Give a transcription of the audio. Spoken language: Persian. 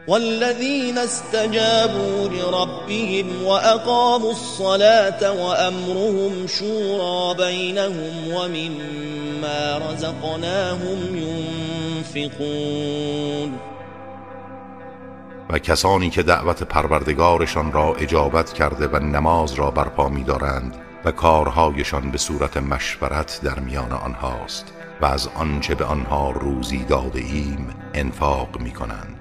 والذين استجابوا لربهم وأقاموا الصلاة وأمرهم شورى بينهم ومما رزقناهم ينفقون. و کسانی که دعوت پروردگارشان را اجابت کرده و نماز را برپا می دارند و کارهایشان به صورت مشورت در میان آنهاست و از آنچه به آنها روزی داده ایم انفاق می کنند.